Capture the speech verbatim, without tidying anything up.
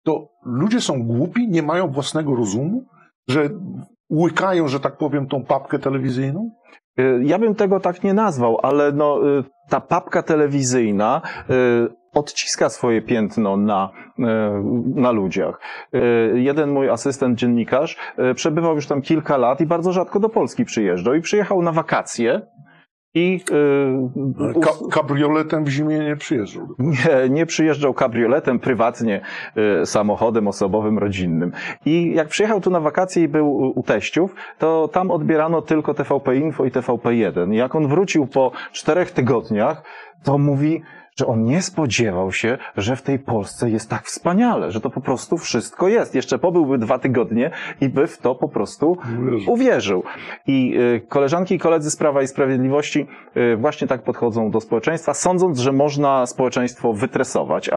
to ludzie są głupi, nie mają własnego rozumu, że łykają, że tak powiem, tą papkę telewizyjną? Ja bym tego tak nie nazwał, ale no, ta papka telewizyjna odciska swoje piętno na, na ludziach. Jeden mój asystent dziennikarz przebywał już tam kilka lat i bardzo rzadko do Polski przyjeżdżał i przyjechał na wakacje. I yy, Ka kabrioletem w zimie nie przyjeżdżał. Nie, nie przyjeżdżał kabrioletem, prywatnie, yy, samochodem osobowym, rodzinnym. I jak przyjechał tu na wakacje i był u teściów, to tam odbierano tylko T V P Info i T V P jeden. I jak on wrócił po czterech tygodniach, to mówi, że on nie spodziewał się, że w tej Polsce jest tak wspaniale, że to po prostu wszystko jest. Jeszcze pobyłby dwa tygodnie i by w to po prostu uwierzył. uwierzył. I y, koleżanki i koledzy z Prawa i Sprawiedliwości y, właśnie tak podchodzą do społeczeństwa, sądząc, że można społeczeństwo wytresować.